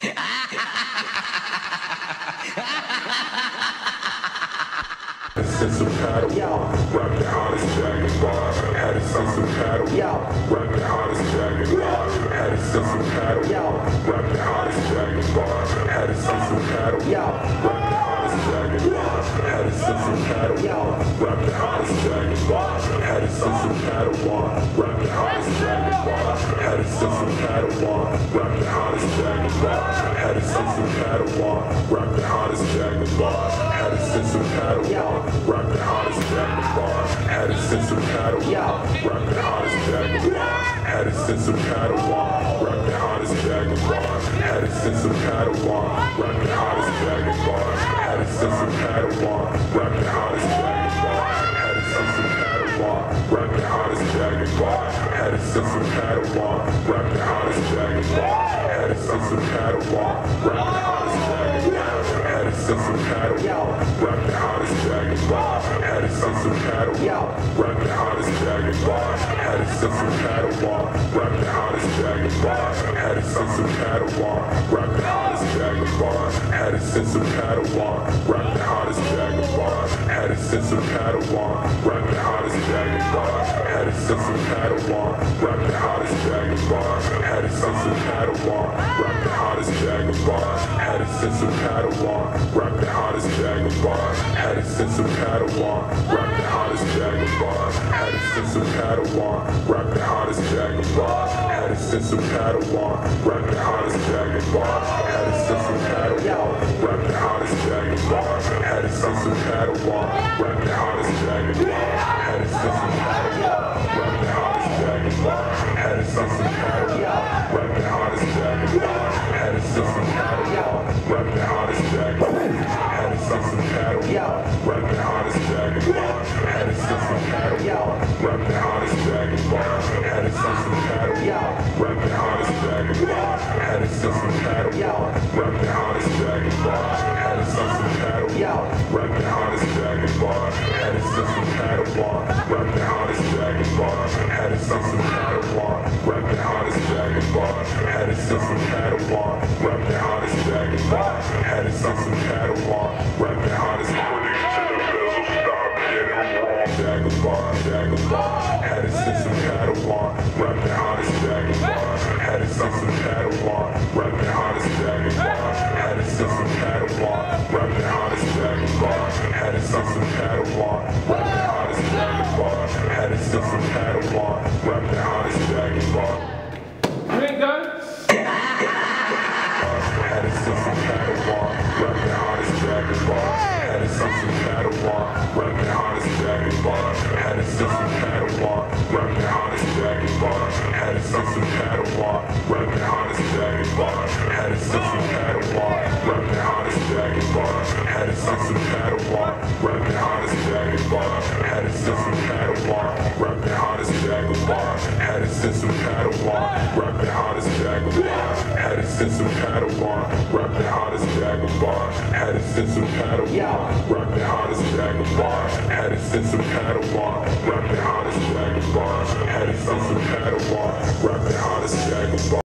Sense of paddle, rock the hottest dragon bar. Had a sense of paddle, rock the hottest dragon bar. Had a sense of paddle, rock the hottest dragon bar. Had a sense of paddle, rock the hottest dragon bar. Had a sense of paddle, rock the hottest dragon bar. Had a sense of paddle, rock the hottest dragon bar. Had a sense of paddle, rock the hottest dragon bar. Had a sense of paddle, rock the hottest dragon bar. Had a sense of paddle, rock the hottest dragon bar. Had a sense of paddle, rock the hottest dragon bar. Had a sense of paddle, rock the hottest dragon bar. Had a sense of paddle, rock the hottest dragon bar. Had a sense of paddle, rock the hottest dragon bar. Had a sense of paddle, rock the hottest dragon bar. Had a sense of paddle, rock the hottest dragon bar. Had a sense of paddle, rock the hottest dragon bar. Had a sense of paddle, rock the hottest dragon bar. Had a sense of paddle, rock the hottest dragon bar. Had a sense of paddle, rock the hottest dragon bar. Had a sense of paddle, rock the hottest dragon bar. Had a sense of paddle, rock the hottest dragon bar. Had a sense of paddle, rock the hottest dragon bar. Had a sense of paddle, rock the hottest dragon bar. Had a sense of paddle, rock the hottest dragon bar. Had a sense of paddle, rock the hottest dragon bar. Had a sense of paddle, rock the hottest dragon bar. Had a sense of paddle, rock the hottest dragon bar. Had a sense of paddle, rock the hottest dragon bar. Had a sense of paddle, rock the hottest dragon bar. Had a sense of paddle, rock the hottest dragon bar. Had a sense of paddle, rock the hottest dragon bar. Had a sense of paddle, rock the hottest dragon bar. Had a sense of paddle, rock the hottest dragon bar. Had a sense of paddle, rock the hottest dragon bar. Had a sense of paddle, rock the hottest dragon bar. Had a sense of paddle, rock the hottest dragon bar. Had a sense of paddle, rock the hottest dragon bar. Had a sense of paddle, rock the hottest dragon bar. Had a sense of paddle, rock the hottest dragon bar. Had a sense of paddle, rock the hottest dragon bar. Had a sense of paddle, rock the hottest dragon bar. Had a sense of paddle, rock the hottest dragon bar. Dragon bar. Had a sense of paddle, rock the hottest dragon bar. Had a sense of paddle, rock the hottest dragon bar. Had a sense of paddle, rock the hottest dragon bar. Had a sense of paddle, rock the hottest dragon bar. Had a sense of paddle, rock the hottest dragon bar. You ain't done? Had a sense of paddle, rock the hottest dragon bar. Had a sense of paddle, rock the hottest dragon bar. Had a sense of paddle, rock the hottest dragon bar. Had a sense of paddle, rock the hottest dragon bar. Had a sense of paddle, rock the hottest dragon bar. Had a sense of paddle, rock the hottest dragon bar. Had a sense of paddle, rock the hottest dragon bar. Had a sense of paddle, rock the hottest dragon bar. Had a sense of paddle, rock the hottest dragon bar. Had a sense of paddle, rock the hottest dragon bar. Had a sense of paddle, rock the hottest dragon bar. Had a sense of paddle,